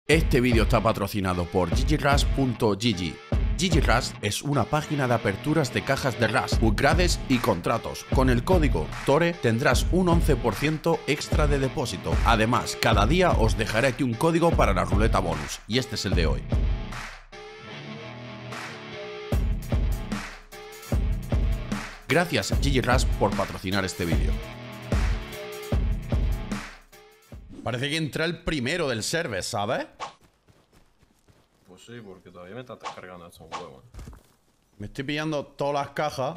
Este vídeo está patrocinado por GGRush.gg. GGRush es una página de aperturas de cajas de Rush, upgrades y contratos. Con el código TORE tendrás un 11% extra de depósito. Además, cada día os dejaré aquí un código para la ruleta bonus, y este es el de hoy. Gracias GGRush por patrocinar este vídeo. Parece que entra el primero del server, ¿sabes? Pues sí, porque todavía me está descargando estos huevos. Me estoy pillando todas las cajas.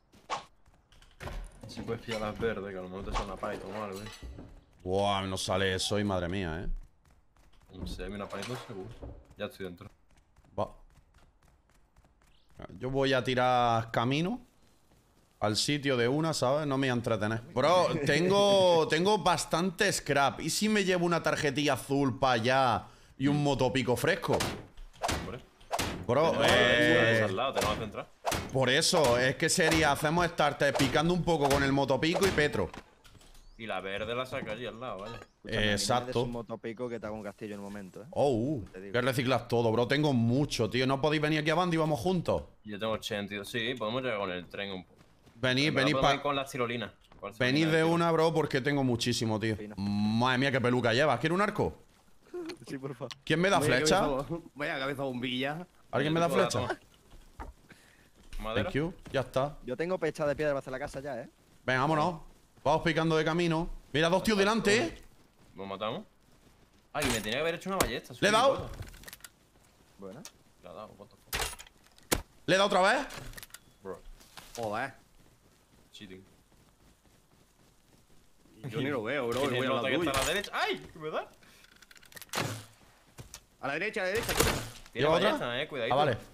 Si puedes pillar las verdes, que a lo mejor te sale una Python o algo, Wow, no sale eso y madre mía, Si hay una Python seguro. Ya estoy dentro. Va. Yo voy a tirar camino al sitio de una, ¿sabes? No me voy a entretener. Bro, tengo bastante scrap. ¿Y si me llevo una tarjetilla azul para allá y un motopico fresco? Hombre. Bro, al lado, tenemos que entrar. por eso, es que sería, hacemos starter picando un poco con el motopico y Petro. Y la verde la saca allí al lado, vale. Exacto. Es un motopico que te hago un castillo en un momento, ¿eh? Oh, que reciclas todo, bro. Tengo mucho, tío. ¿No podéis venir aquí a Bandi y vamos juntos? Yo tengo 82. Sí, podemos llegar con el tren un poco. Venid Podemos para... ir con las tirolinas. Venid de una, bro, porque tengo muchísimo, tío. Madre mía, qué peluca llevas. ¿Quieres un arco? Sí, por favor. ¿Quién me da flecha? Vaya cabeza bombilla. ¿Alguien me da flecha? Madera. Thank you. Ya está. Yo tengo pecha de piedra para hacer la casa ya, ¿eh? Venga, vámonos. Vamos picando de camino. Mira, dos tíos delante, ¿eh? ¿Lo matamos? Ay, me tenía que haber hecho una ballesta. ¿Le he dado? Bueno. Le ha dado, what the fuck. ¿Le he dado otra vez? Bro, Joder. cheating. Yo ni lo veo, bro. ¿Quién Voy a nota la que está tuya. a la derecha? ¡Ay! ¿Qué me da? A la derecha, a la derecha. Tiene ¿Lleva otra? ballesta, cuidadito. Ah, vale.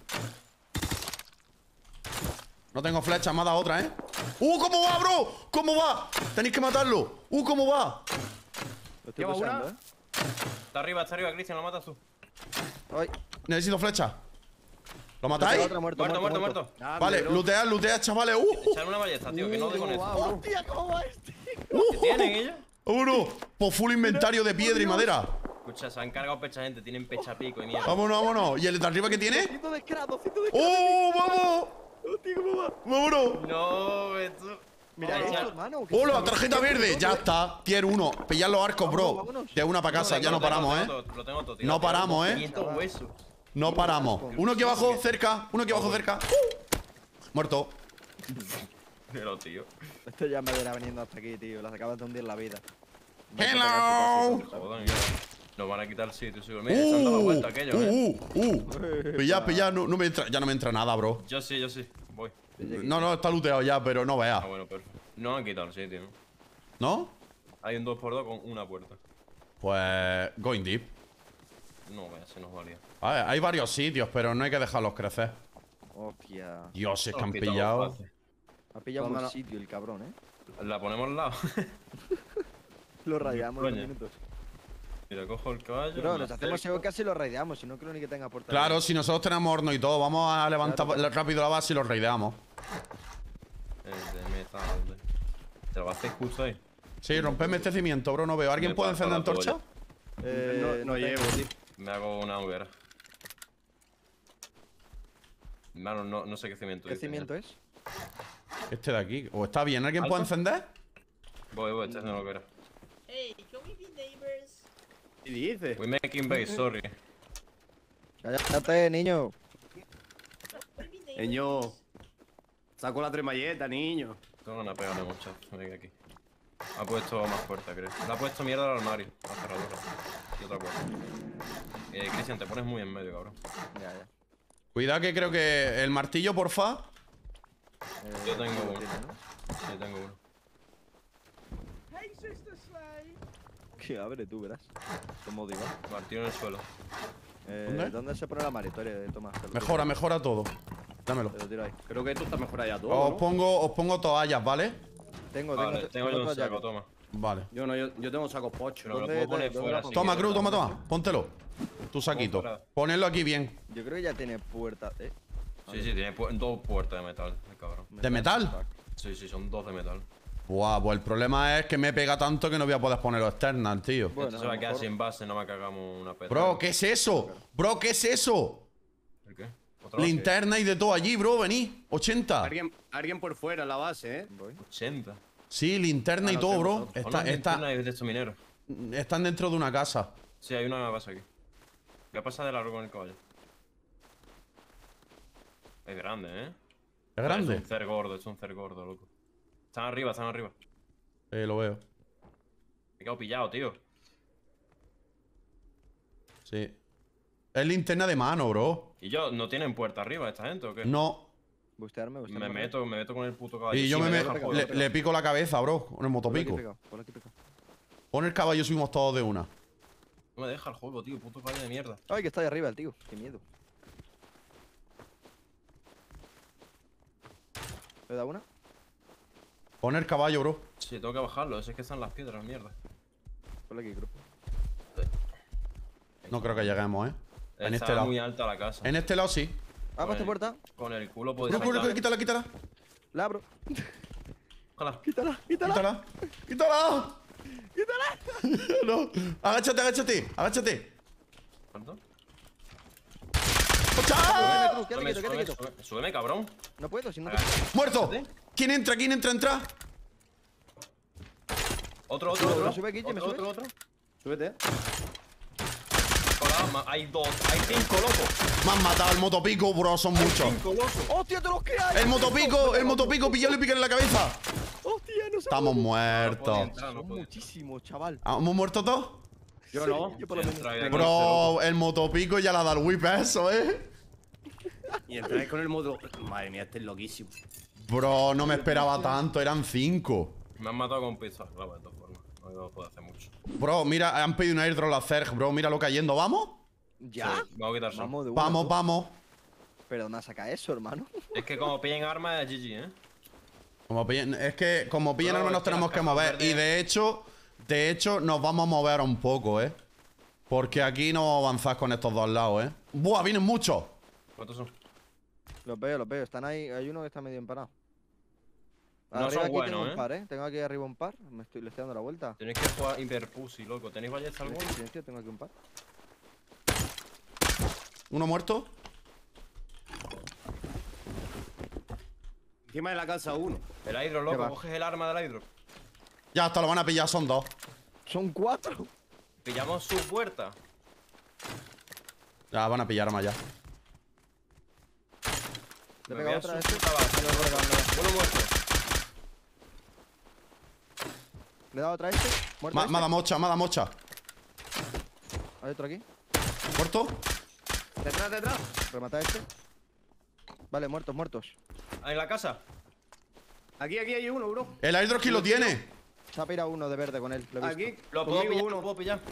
No tengo flecha, me ha dado otra, ¿eh? ¿Cómo va, bro? ¿Cómo va? Tenéis que matarlo. ¿Cómo va? Lo estoy ¿Lleva usando, una? ¿eh? Está arriba, Cristian, lo matas tú. Ay. Necesito flecha. ¿Lo Tengo matáis? otra, muerto. Muerto. Vale, lootea, chavales. Echar una ballesta, tío, que no de con eso. Hostia, ¿cómo va este? ¿Qué tienen ellos? Vámonos. Por full inventario de piedra y madera. Escucha, se han cargado pecha gente, tienen pecha pico y mierda. Vámonos. ¿Y el de arriba qué tiene? 200 de scrap, 200 de scrap. Vamos! Hostia, ¿cómo va? ¡Vámonos! No, esto. Mira Vamos a esto, echar- hermano. ¡Hola, la tarjeta verde! Ya está. Tier 1. Pillar los arcos, bro. Vámonos. De una para casa. Ya no paramos, ¿eh? Lo tengo todo, tío. No paramos, ¿eh? 500 huesos. No paramos. Uno aquí abajo, cerca. Uno aquí abajo, cerca. Muerto. Pero, tío. Esto ya me verá veniendo hasta aquí, tío. Las acabas de hundir la vida. Hello. Jodan, ya. Nos van a quitar el sitio, seguro. Mira, se han dado la vuelta aquellos, Pilla. No me entra, ya no me entra nada, bro. Yo sí. Voy. No, está looteado ya, pero no Ah, veas. bueno, perfecto. No han quitado el sitio, ¿no? ¿No? Hay un 2x2 con una puerta. Pues going deep. No, vaya, se nos valía. A ver, hay varios sitios, pero no hay que dejarlos crecer. Hostia. Dios, es que Nos han quitamos pillado. fácil. Ha pillado un ¿Dónde sitio el cabrón, ¿eh? La ponemos al lado. Lo rayamos en Coño. 2 minutos. Mira, cojo el caballo. Bro, me nos hacemos acerco. ego casi lo raideamos. Si no creo ni que tenga puerta. Claro, si nosotros tenemos horno y todo, vamos a levantar Claro. rápido la base y lo raideamos. De metal. ¿Te lo haces justo ahí? Sí, rompeme este cimiento, bro, no veo. ¿Alguien Me puede pasa encender la antorcha? No llevo, tío. Me hago una hoguera. Mano, no sé qué cimiento ¿Qué dice, cimiento ya. es? Este de aquí. ¿O está bien? ¿Alguien puede ¿Alto? encender? Voy, esta es una hoguera. Hey, can we be neighbors? ¿Qué dices? We making base, sorry. Cállate, niño. Can we be neighbors? Niño. Saco la tremalleta, niño. Tengo una pegada mucho. Venga aquí. Ha puesto más puerta, creo. Le ha puesto mierda al armario. La cerradura. Y otra puerta. Cristian, te pones muy en medio, cabrón. Ya. Cuidado que creo que el martillo, porfa. Yo tengo lo uno. tiene, ¿no? Sí, tengo uno. Que abre tú, verás. Como digo. Martillo en el suelo. ¿Dónde? ¿Dónde se pone la maritoria de Tomás? Te lo Mejora todo. Dámelo. tiro. Te lo tiro ahí. Creo que esto está mejor allá todo, Os ¿no? pongo toallas, ¿vale? Vale, tengo yo un otro saco, jacket. toma. Vale. Yo tengo sacos pochos. Pero lo ¿Dónde- puedo poner dónde fuera. la pongo? Toma, si Cruz, quieres. toma. Póntelo. Tu saquito. fuera. Ponedlo aquí bien. Yo creo que ya tiene puerta, Sí, tiene dos puertas de metal, el cabrón. ¿De metal? Sí, son dos de metal. Buah, pues el problema es que me pega tanto que no voy a poder ponerlo externas, tío. Bueno, Esto se va a quedar sin base, no me cagamos una peta. Bro, ¿qué es eso? Bro, ¿qué es eso? ¿El qué? ¿Otra base? Linterna y de todo allí, bro, vení. 80. Alguien por fuera en la base, ¿eh? Voy. 80. Sí, linterna y no todo, sé bro. vosotros. Una linterna de estos mineros. Están dentro de una casa. Sí, hay una base aquí. Voy a pasar de largo con el caballo. Es grande, ¿eh? ¿Es grande? Es un cer gordo, es un cer gordo, loco. Están arriba, están arriba. Lo veo. Me he quedado pillado, tío. Sí. Es linterna de mano, bro. ¿Y yo? ¿No tienen puerta arriba esta gente o qué? No. Bustearme. Me meto con el puto caballo. Y yo Sí, me deja el juego. le pico la cabeza, bro. Con el motopico. Por aquí picado. Pon el caballo, subimos todos de una. No me deja el juego, tío. Puto caballo de mierda. Ay, que está ahí arriba el tío. Qué miedo. ¿Le da una? Pon el caballo, bro. Sí, tengo que bajarlo. Ese es que están las piedras, mierda. Ponle aquí, cruz. No creo que lleguemos, ¿eh? En Está este lado. muy alta la casa. En este lado sí. Abro esta puerta. Con el culo podéis Bro, saltar. quítala, quítala. La abro. Ojalá. Quítala. Quítala. ¡Quítala! No. Agáchate. ¿Cuánto? ¡Chao! Cruz, quédate quieto, quédate quieto. Súbeme, cabrón. No puedo, si no te... ¡Muerto! ¿Quién entra? Otro. Sube, Guille, me subes. Otro. Súbete. Hola, hay dos. Hay 5, loco. Me han matado el motopico, bro, son muchos. 5, loco. ¡Hostia, te los que hay! El motopico, píllalo y pícale en la cabeza. ¡Hostia, no sé! Estamos No podía muertos. entrar, no Son podía. muchísimos, chaval. ¿Hemos muerto todos? Yo no. Yo por lo menos. Entra ahí, Bro, el motopico ya le ha dado el whip a eso, Y entráis con el modo. Madre mía, este es loquísimo. Bro, no me esperaba tanto, eran 5. Me han matado con pistola, claro, de todas formas. No puedo hacer mucho. Bro, mira, han pedido un airdrop a Zerg, bro, míralo cayendo, ¿vamos? ¿Ya? Sí, vamos a quitar sol. Vamos de una. Vamos, tú. vamos. ¿Pero dónde saca eso, hermano? Es que como pillen armas es GG, ¿eh? Es que como pillen Bro, armas nos es que tenemos las que cajas mover. Y verdes- de hecho, nos vamos a mover un poco, Porque aquí no vamos a avanzar con estos dos lados, ¡Buah, vienen muchos! ¿Cuántos son? Los veo. Están ahí. Hay uno que está medio empanado. No Arriba son aquí tengo buenos, un par, Tengo aquí arriba un par. Le estoy dando la vuelta. Tenéis que jugar Hyperpussy, loco. ¿Tenéis ballesta alguna? Silencio, tengo aquí un par. ¿Uno muerto? Encima de la casa uno. El hidro, ¿Qué loco. va? Coges el arma del hidro. Ya hasta lo van a pillar, son 2. Son 4. Pillamos su puerta. Ya van a pillar armas ya. Le Me pega voy a otra a su este. puta base. Uno muerto. Le he dado otra a este. Muerto Me este. ha dado mocha. Hay otro aquí. ¿Muerto? Detrás. Remata a este. Vale, muertos. ¿En la casa? Aquí hay uno, bro. El airdrop aquí lo tiene. Se ha pirado uno de verde con él. Lo he visto. Aquí. Lo puedo Conmigo pillar, uno. lo puedo pillar.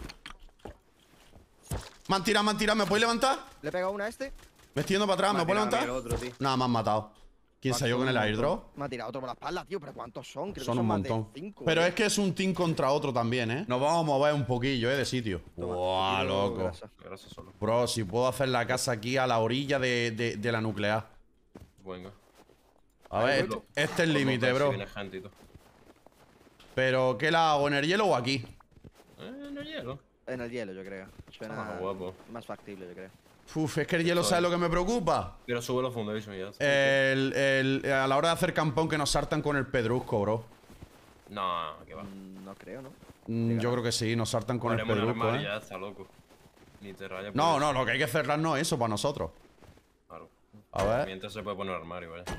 Me han tirado. ¿Me puedes levantar? Le he pegado una a este. Me estoy yendo para atrás, ¿me puedes El levantar? otro, tío. Nada, me han matado. ¿Quién se ha ido con el airdrop? Me ha tirado otro por la espalda, tío. ¿Pero cuántos son? Creo Son que un más de montón. 5, Pero es que es un team contra otro también, Nos vamos a mover un poquillo, de sitio. Buah, loco. Gracias, solo. Bro, si puedo hacer la casa aquí a la orilla de la nuclear. Venga. A ver, este es el límite, bro. Si viene gente y todo. Pero, ¿qué la hago? ¿En el hielo o aquí? No hielo. En el hielo, yo creo. Suena guapo. más factible, yo creo. Uf, es que el hielo, ¿sabes lo que me preocupa? Pero sube los foundation y ya está. A la hora de hacer campón que nos saltan con el pedrusco, bro. No, que va. No creo, ¿no? Yo creo que sí, nos saltan con el Ponemos un pedrusco, armario y ya está, loco. Ni te rayas. No, no, lo que hay que cerrar no es eso para nosotros. Claro. A ver. Mientras se puede poner armario, ¿vale?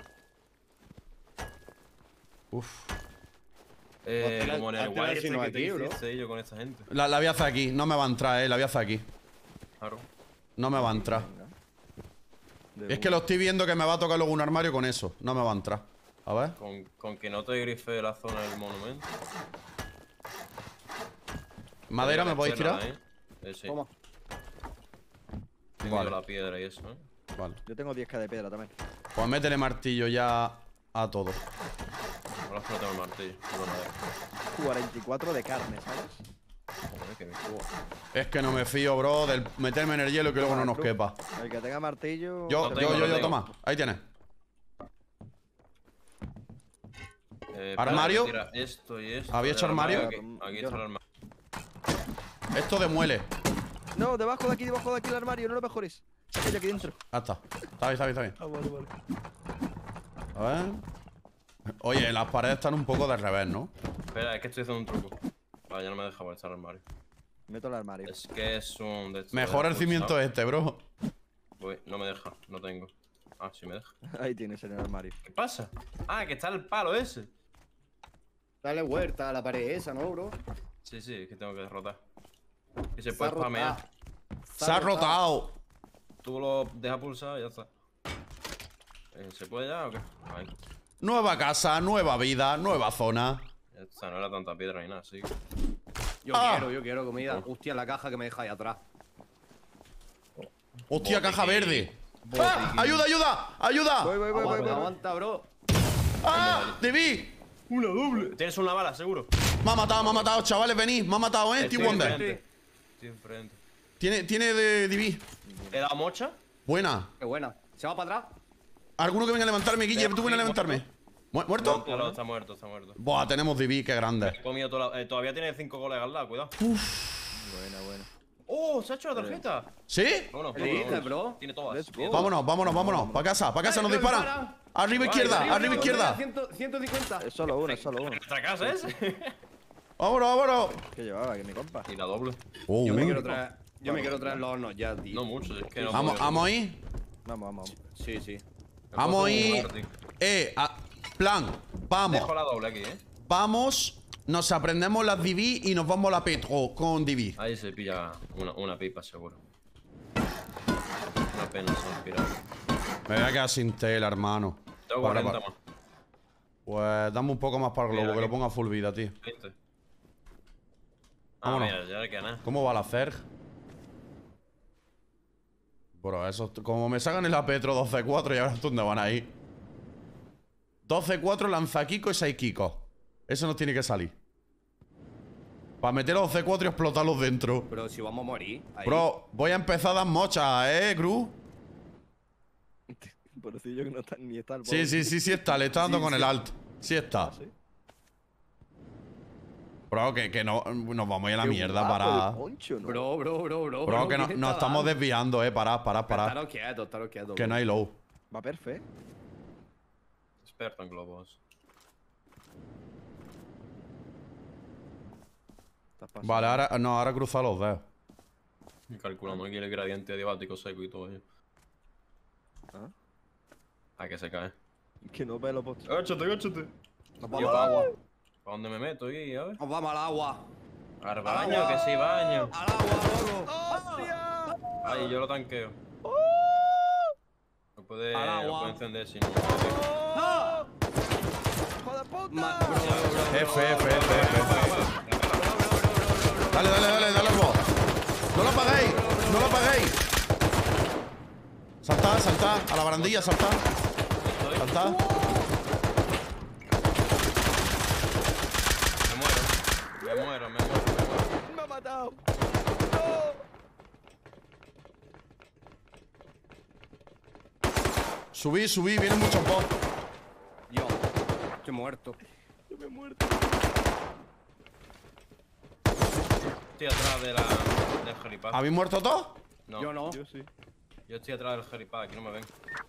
Uf. Como en el hazte la Wild sino que te aquí, bro. hiciste yo con esta gente. La voy a hacer aquí, no me va a entrar, la voy a hacer aquí. Claro. No me va a entrar. Es que lo estoy viendo que me va a tocar luego un armario con eso. No me va a entrar. A ver. Con que no te grife la zona del monumento. ¿Madera me podéis tirar? Sí. Toma. Tengo Vale. yo la piedra y eso, Vale. Yo tengo 10k de piedra también. Pues métele martillo ya a todo. Ahora es que no tengo el martillo, tengo madera. 44 de carne, ¿sabes? Joder, que bien. Es que no me fío, bro, del meterme en el hielo y que luego no nos quepa. El que tenga martillo. Yo, No tengo, no tengo. toma. Ahí tienes. ¿Armario? Tira esto y esto. ¿Había hecho armario? Aquí está el armario. Esto demuele. No, debajo de aquí el armario, no lo mejores. Aquello aquí dentro. Ah, está. Está bien, está bien, está bien. Ah, vale. A ver. Oye, las paredes están un poco de revés, ¿no? Espera, es que estoy haciendo un truco. Vale, ya no me deja volver al armario. Meto el armario. Es que es un... Mejor el cimiento este, bro. Uy, no me deja, no tengo. Ah, sí me deja. Ahí tienes en el armario. ¿Qué pasa? Ah, que está el palo ese. Dale vuelta a la pared esa, ¿no, bro? Sí, es que tengo que derrotar. Y se puede spamear. Se ha rotado. Tú lo dejas pulsado y ya está. ¿Se puede ya o qué? Ahí. Nueva casa, nueva vida, nueva zona. Ya está, no era tanta piedra ni nada, sí. Yo quiero comida. Hostia, la caja que me deja ahí atrás. Hostia, caja verde. ¡Ah! ¡Ayuda, ayuda! ¡Ayuda! Voy. Aguanta, bro. ¡Ah! ¡Divi! Una doble. Tienes una bala, seguro. Me ha matado, chavales, venid. Me ha matado, T-Wonder. Estoy enfrente. Tiene de Divi. ¿He dado mocha? Buena. Qué buena. ¿Se va para atrás? ¿Alguno que venga a levantarme, Guille? ¿Tú vienes a levantarme? ¿Muerto? No, está muerto. Buah, tenemos Divi, qué grande. He comido todavía tiene 5 goles al lado, cuidado. Buena. ¡Oh! ¡Se ha hecho la tarjeta! ¿Sí? Vámonos, ¿Qué dices, bro? Tiene todas. Let's go. Vámonos. Para casa, nos disparan. Arriba izquierda, arriba izquierda. 150. Es solo uno. ¿Nuestra casa es? Vámonos. ¿Qué llevaba? Que mi compa. Y la doble. Yo me quiero traer los hornos ya, tío. No mucho, es que no. Vamos a ir. Vamos. Sí. Vamos a ir. Plan. Vamos. Dejo la doble aquí, Vamos. Nos aprendemos las Divi y nos vamos a la Petro con Divi. Ahí se pilla una pipa, seguro. Una pena, se han pirado. Me voy a quedar sin tela, hermano. Tengo Para, 40 más. Pues dame un poco más para el globo, Mira, que lo aquí. ponga full vida, tío. 20. Vámonos. Mira, ya no queda nada. ¿Cómo va la Zerg? Bro, eso... Como me sacan en la Petro 12-4 y ahora ¿dónde van a ir? 12-4 lanza Kiko y 6 Kiko. Eso nos tiene que salir. Para meter los 12-4 y explotarlos dentro. Pero si vamos a morir. Ahí. Bro, voy a empezar a dar mochas, Gru. Pobrecillo que no está ni está el Sí está, le está dando con el alt. Sí está. ¿Sí? Bro, que no, nos vamos a ir a la Qué mierda, guapo para. el poncho, ¿no? Bro. Bro, que ¿qué nos está estamos dando? desviando, parad. Estaros quietos. Que no hay low. Va perfecto. Experto en globos. Vale, ahora cruza los dedos. Y calculando aquí el gradiente adiabático seco y todo ello. ¿Ah? A que se cae. Que no ve los postres. Agáchate. Nos vamos al agua. ¿Para dónde me meto aquí? A ver. Nos vamos al agua. Al baño, que sí, baño. Al agua, loco. ¡Hostia! Ay, yo lo tanqueo. No puede Al agua. encender si no. ¡Hijo de puta! F. Dale, vos. No lo apaguéis. Saltad. A la barandilla, saltad. Me muero. ¡Me ha matado! Subí, vienen muchos bots. Yo estoy muerto. Yo me he muerto. Estoy atrás del helipad. ¿Habéis muerto todos? No, Yo no. Yo sí. yo estoy atrás del helipad, aquí no me ven.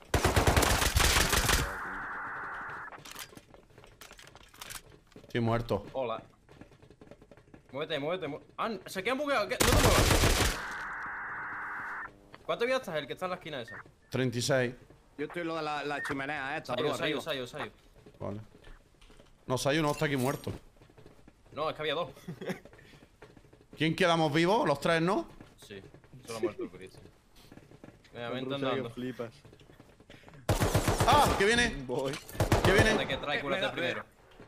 Estoy muerto. Hola. Muévete. Ah, se quedan bugueados. No te muevas. ¿Cuánto vida estás? El que está en la esquina esa. 36. Yo estoy lo de la chimenea esta, bro. Sayo. Vale. No, Sayu no está aquí muerto. No, es que había dos. ¿Quién quedamos vivos? ¿Los tres, no? Sí, solo ha muerto el Cristian. Venga, ven Con Rusia que andando. flipas. ¡Ah! ¿Qué viene? Voy. ¿Qué De viene? que trae, me cúrate da- primero.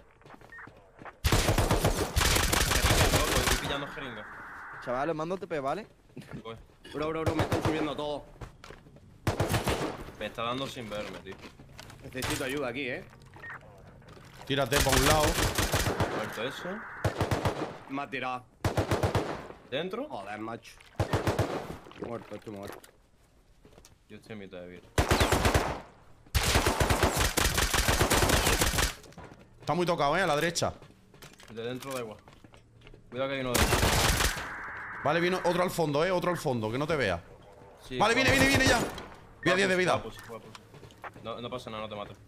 Estoy pillando jeringa. Chavales, mando TP, ¿vale? Pues, Bro, me están subiendo todo. me está dando sin verme, tío. Necesito ayuda aquí, Tírate por un lado. Muerto eso. Me ha tirado. ¿Dentro? Joder, macho. Estoy muerto. Yo estoy en mitad de vida. Está muy tocado, a la derecha. De dentro da igual. Cuidado que hay uno de dentro. Vale, viene otro al fondo, otro al fondo, que no te vea. Sí, Vale, viene ya. Voy a 10 de vida. No pasa nada, no te mato.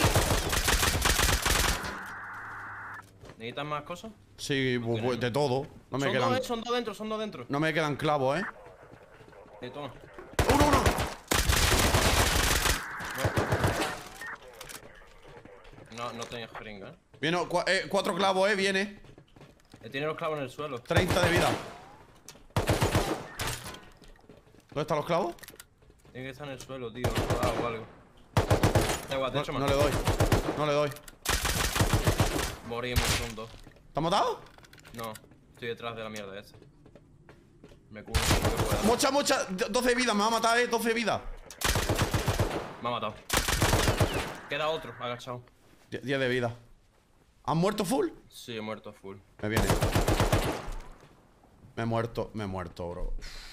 ¿Necesitas más cosas? Sí, pues, de todo. No me quedan. Son dos dentro. No me quedan clavos, Toma. Uno. No tenía jeringa, Viene 4 clavos, viene. Tiene los clavos en el suelo. 30 de vida. ¿Dónde están los clavos? Tiene que estar en el suelo, tío. O algo. Da igual, te echo más. No le doy. Morimos, son 2. ¿Te has matado? No, estoy detrás de la mierda esa. Me curo lo que pueda. Mocha. 12 vidas, me va a matar, 12 vidas. Me ha matado. Queda otro, agachado. 10 de vida. ¿Has muerto full? Sí, he muerto full. Me viene. Me he muerto, bro.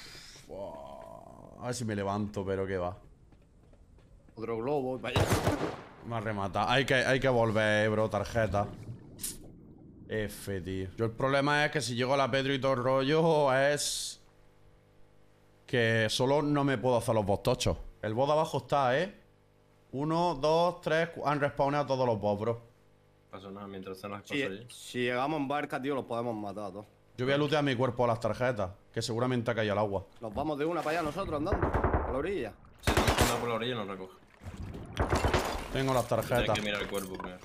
A ver si me levanto, pero qué va. Otro globo, vaya. Me ha rematado. Hay que volver, bro, tarjeta. F, tío. Yo el problema es que si llego a la Pedro y todo el rollo es... que solo no me puedo hacer los boss tochos. El boss de abajo está, 1, 2, 3... Han respawnado todos los boss, bro. No pasa nada mientras están las cosas allí. Si llegamos en barca, tío, los podemos matar a todos. Yo voy a lootear mi cuerpo a las tarjetas, que seguramente ha caído al agua. Nos vamos de una para allá nosotros andando, a la orilla. Si estamos andando por la orilla, nos recoge. Tengo las Tienes tarjetas. que mirar el cuerpo primero.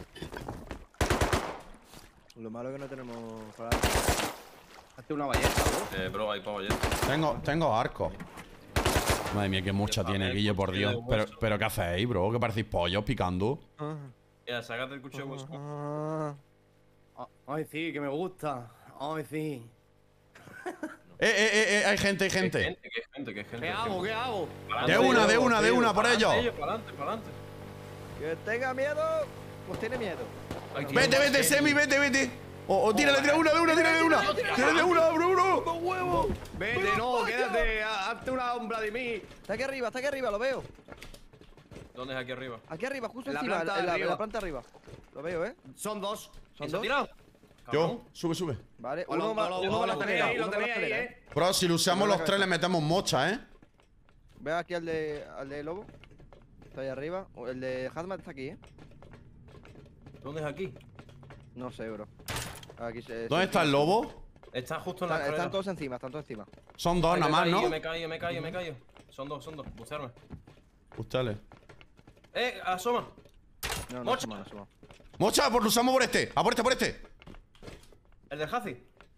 Lo malo es que no tenemos para... Hazte una ballesta, bro. Bro, hay pavo ayer. Tengo arco. Madre mía, qué mucha tiene, Guille, por Dios. Pero ¿qué hacéis, bro? ¿Qué parecéis pollos picando? Mira, sácate el cuchillo de hueso. Ay, sí, que me gusta. Ay, sí. Hay gente. ¿Qué gente? ¿Qué hago? De una, por ello. Para adelante. Que tenga miedo, pues tiene miedo. Vete, Semi, vete. O tírale de una. Tírale de una, bro. Vete, no, quédate. Hazte una sombra de mí. Está aquí arriba, lo veo. ¿Dónde es aquí arriba? Aquí arriba, justo La encima, planta de en arriba. la planta arriba. Lo veo, Son dos. ¿Quién se ha tirado? Yo, sube. Vale, Lo uno va a la escalera. lo tenéis ahí, Bro, si lo usamos los tres le metemos mocha, Ve aquí al de lobo. Está ahí arriba. El de Hazmat está aquí, ¿Dónde es aquí? No sé, bro. Aquí ¿Dónde está el lobo? Está justo en la escalera. Están todos encima, Son dos Ay, nada más, ¿no? Me callo. Son dos. Bucearme. Ustedes. Asoma. No, Mocha. no. Mocha, pues lo usamos por este. A por este. El del Hazi.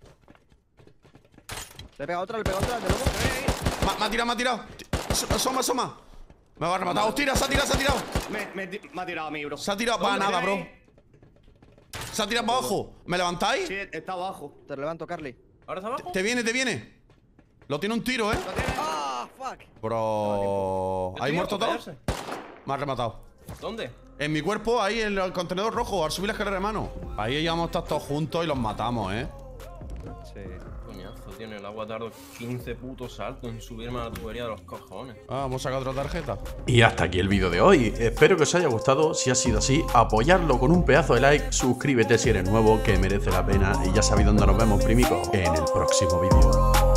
Le pega otra, el de lobo. Me ha tirado. Asoma. Me va a rematar. ¡Os tira! Se ha tirado. Me ha tirado a mí, bro. Se ha tirado para nada, bro. Se ha tirado para abajo. ¿Me levantáis? Sí, está abajo. Te levanto, Carly. ¿Ahora está abajo? Te viene. Lo tiene un tiro, ¿Lo tienes? ¡Ah, fuck! Bro. ¿Hay muerto todos? Me ha rematado. ¿Dónde? En mi cuerpo, ahí en el contenedor rojo, al subir la escalera de mano. Ahí íbamos a estar todos juntos y los matamos, Sí. Coñazo, tío, en el agua tardo 15 putos saltos en subirme a la tubería de los cojones. Vamos a sacar otra tarjeta. Y hasta aquí el vídeo de hoy. Espero que os haya gustado. Si ha sido así, apoyarlo con un pedazo de like. Suscríbete si eres nuevo, que merece la pena. Y ya sabéis dónde nos vemos, primicos, en el próximo vídeo.